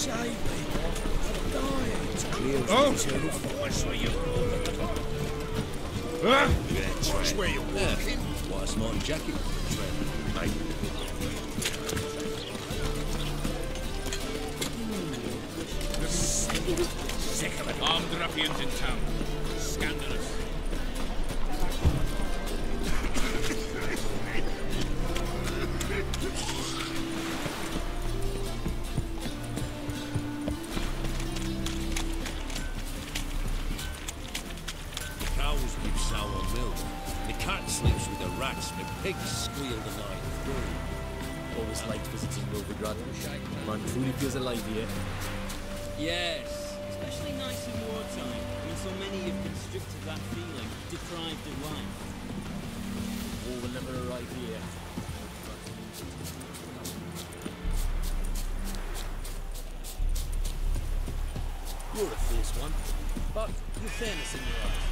Watch where you're walking. What a smart jacket. Mate. Sick of it. Armed ruffians in town. Scandalous. Cows give sour milk. The cat sleeps with the rats. The pigs squeal the night through. Always liked visiting Novigrad. Man truly feels alive here. Yes, especially nights in wartime, when so many have been stripped of that feeling, deprived of life. War will never arrive here. You're a fierce one, but you've fairness in your eyes.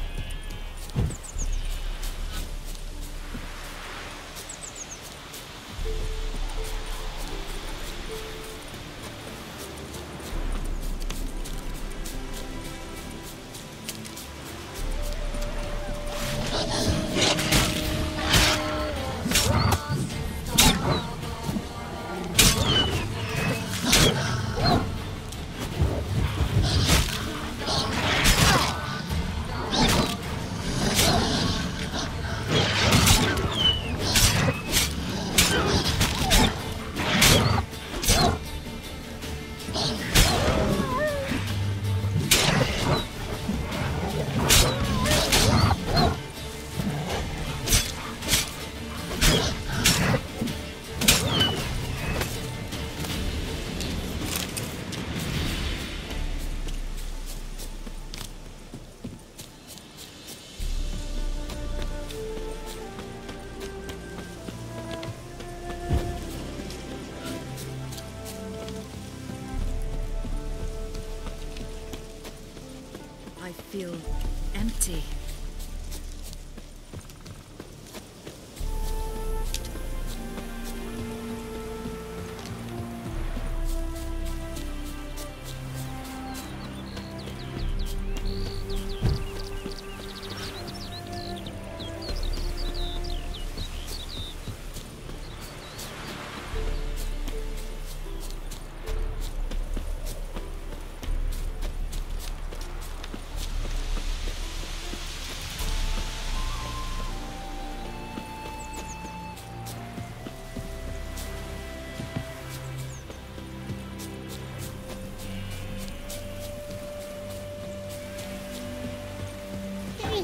I feel empty.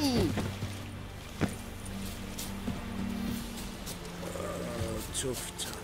Tough time.